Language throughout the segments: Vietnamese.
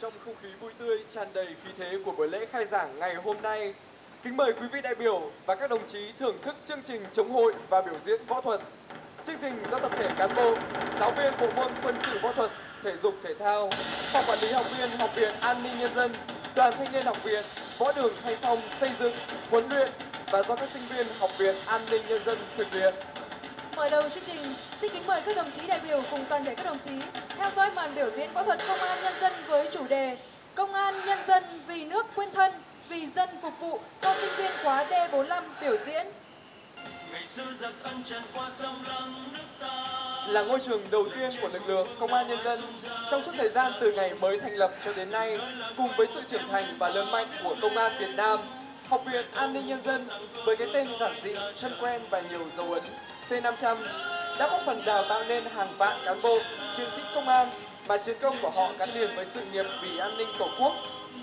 trong không khí vui tươi tràn đầy khí thế của buổi lễ khai giảng ngày hôm nay, kính mời quý vị đại biểu và các đồng chí thưởng thức chương trình chống hội và biểu diễn võ thuật. Chương trình do tập thể cán bộ, giáo viên bộ môn quân sự võ thuật, thể dục thể thao, phòng quản lý học viên Học viện An ninh Nhân dân, Đoàn Thanh niên Học viện, Võ đường Thanh phong xây dựng, huấn luyện và do các sinh viên Học viện An ninh Nhân dân thực hiện. Mở đầu chương trình, xin kính mời các đồng chí đại biểu cùng toàn thể các đồng chí theo dõi màn biểu diễn võ thuật Công an Nhân dân với chủ đề Công an Nhân dân vì nước quên thân, vì dân phục vụ do sinh viên khóa D45 biểu diễn. Là ngôi trường đầu tiên của lực lượng Công an Nhân dân trong suốt thời gian từ ngày mới thành lập cho đến nay, cùng với sự trưởng thành và lớn mạnh của Công an Việt Nam, Học viện An ninh Nhân dân với cái tên giản dị, thân quen và nhiều dấu ấn C500 đã góp phần đào tạo nên hàng vạn cán bộ, chiến sĩ công an mà chiến công của họ gắn liền với sự nghiệp vì an ninh Tổ quốc.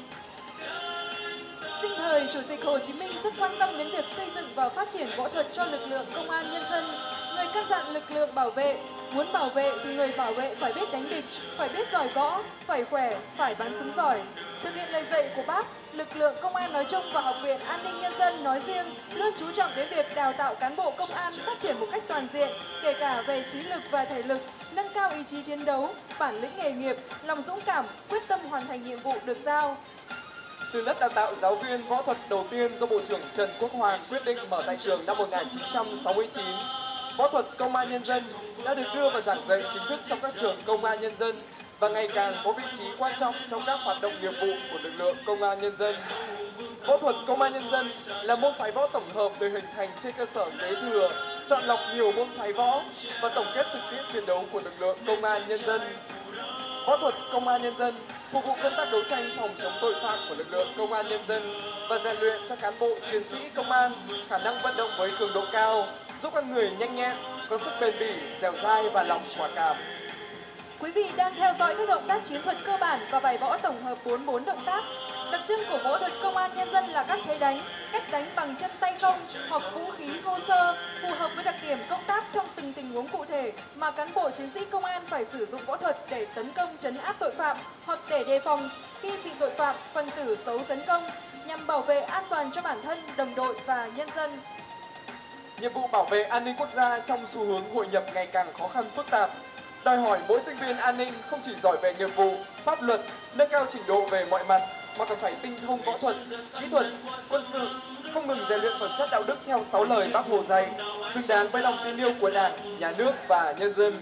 Sinh thời, Chủ tịch Hồ Chí Minh rất quan tâm đến việc xây dựng và phát triển võ thuật cho lực lượng Công an Nhân dân. Người căn dặn lực lượng bảo vệ, muốn bảo vệ thì người bảo vệ phải biết đánh địch, phải biết giỏi võ, phải khỏe, phải bắn súng giỏi. Thực hiện lời dạy của Bác, lực lượng Công an nói chung và Học viện An ninh Nhân dân nói riêng luôn chú trọng đến việc đào tạo cán bộ công an phát triển một cách toàn diện, kể cả về trí lực và thể lực, nâng cao ý chí chiến đấu, bản lĩnh nghề nghiệp, lòng dũng cảm, quyết tâm hoàn thành nhiệm vụ được giao. Từ lớp đào tạo giáo viên võ thuật đầu tiên do Bộ trưởng Trần Quốc Hoàn quyết định mở tại trường năm 1969, võ thuật Công an Nhân dân đã được đưa vào giảng dạy chính thức trong các trường Công an Nhân dân và ngày càng có vị trí quan trọng trong các hoạt động nghiệp vụ của lực lượng Công an Nhân dân. Võ thuật Công an Nhân dân là môn phái võ tổng hợp được hình thành trên cơ sở kế thừa, chọn lọc nhiều môn phái võ và tổng kết thực tiễn chiến đấu của lực lượng Công an Nhân dân. Võ thuật Công an Nhân dân phục vụ công tác đấu tranh phòng chống tội phạm của lực lượng Công an Nhân dân và rèn luyện cho cán bộ chiến sĩ công an khả năng vận động với cường độ cao, giúp con người nhanh nhẹn, có sức bền bỉ, dẻo dai và lòng quả cảm. Quý vị đang theo dõi các động tác chiến thuật cơ bản và bài võ tổng hợp 44 động tác. Đặc trưng của võ thuật Công an Nhân dân là các thế đánh, cách đánh bằng chân tay không hoặc vũ khí thô sơ, phù hợp với đặc điểm công tác trong từng tình huống cụ thể mà cán bộ chiến sĩ công an phải sử dụng võ thuật để tấn công trấn áp tội phạm hoặc để đề phòng khi bị tội phạm, phần tử xấu tấn công nhằm bảo vệ an toàn cho bản thân, đồng đội và nhân dân. Nhiệm vụ bảo vệ an ninh quốc gia trong xu hướng hội nhập ngày càng khó khăn phức tạp, đòi hỏi mỗi sinh viên an ninh không chỉ giỏi về nghiệp vụ, pháp luật, nâng cao trình độ về mọi mặt, mà còn phải tinh thông võ thuật, kỹ thuật, quân sự, không ngừng rèn luyện phẩm chất đạo đức theo 6 lời Bác Hồ dạy, xứng đáng với lòng tin yêu của Đảng, Nhà nước và nhân dân.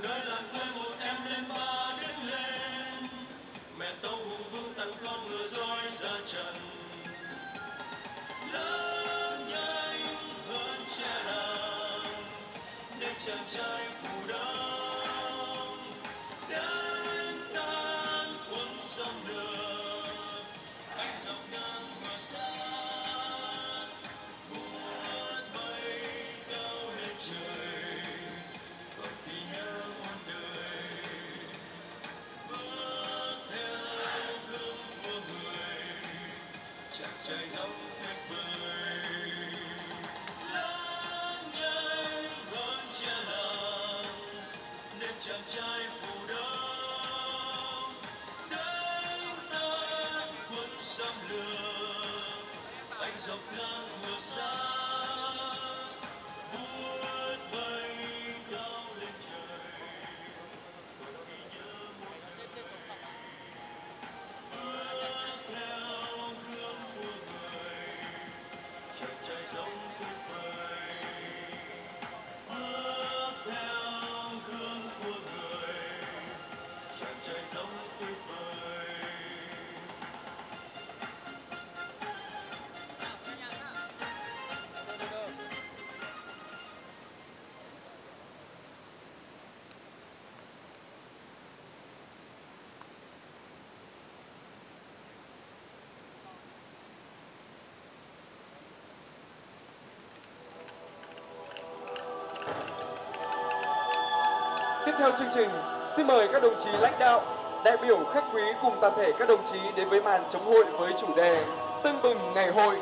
Tiếp theo chương trình, xin mời các đồng chí lãnh đạo, đại biểu khách quý cùng toàn thể các đồng chí đến với màn chống hội với chủ đề Tưng bừng ngày hội.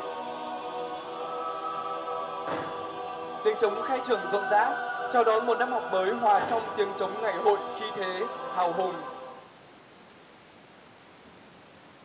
Tiếng trống khai trường rộn rã, chào đón một năm học mới hòa trong tiếng trống ngày hội khí thế hào hùng.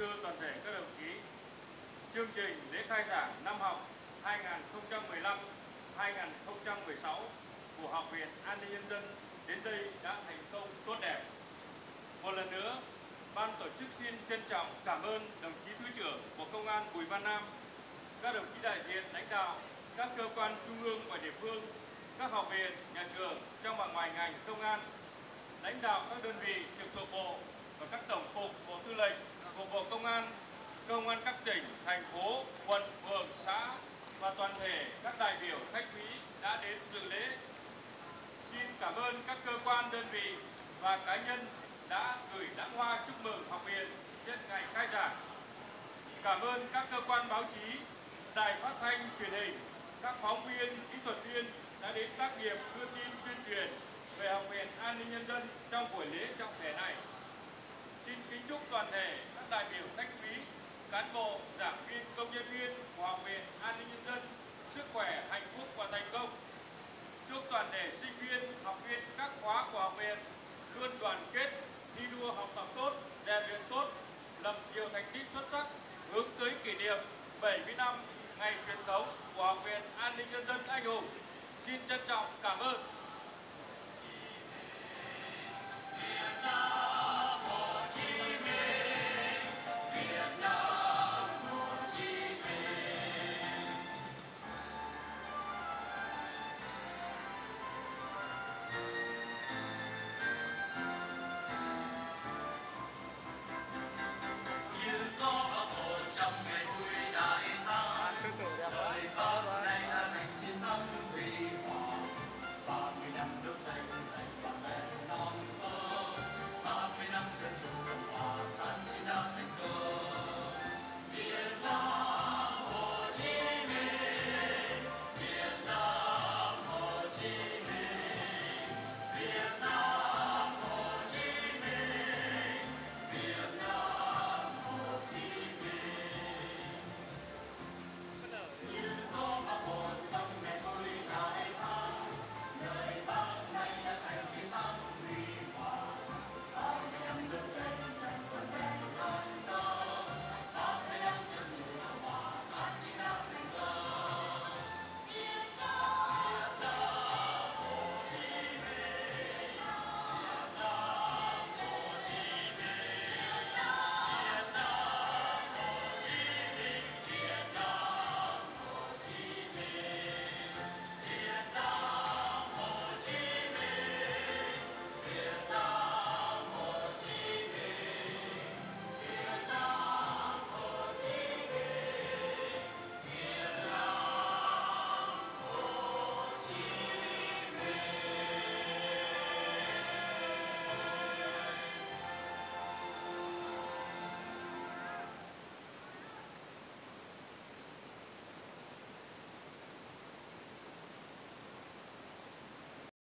thưa toàn thể các đồng chí, chương trình lễ khai giảng năm học 2015-2016 của Học viện An ninh Nhân dân đến đây đã thành công tốt đẹp. Một lần nữa, ban tổ chức xin trân trọng cảm ơn đồng chí Thứ trưởng Bộ Công an Bùi Văn Nam, các đồng chí đại diện lãnh đạo các cơ quan trung ương và địa phương, các học viện, nhà trường trong và ngoài ngành công an, lãnh đạo các đơn vị trực thuộc bộ và các tổng cục, bộ tư lệnh của Bộ Công an các tỉnh, thành phố, quận, phường, xã và toàn thể các đại biểu khách quý đã đến dự lễ. Xin cảm ơn các cơ quan, đơn vị và cá nhân đã gửi lãng hoa chúc mừng học viện nhân ngày khai giảng. Cảm ơn các cơ quan báo chí, đài phát thanh, truyền hình, các phóng viên, kỹ thuật viên đã đến tác nghiệp đưa tin tuyên truyền về Học viện An ninh Nhân dân trong buổi lễ trọng thể này. Xin kính chúc toàn thể các đại biểu khách quý, cán bộ, giảng viên, công nhân viên của Học viện An ninh Nhân dân sức khỏe, hạnh phúc và thành công. Chúc toàn thể sinh viên, học viên các khóa của học viện luôn đoàn kết, thi đua học tập tốt, rèn luyện tốt, lập nhiều thành tích xuất sắc, hướng tới kỷ niệm 70 năm ngày truyền thống của Học viện An ninh Nhân dân anh hùng. Xin trân trọng cảm ơn.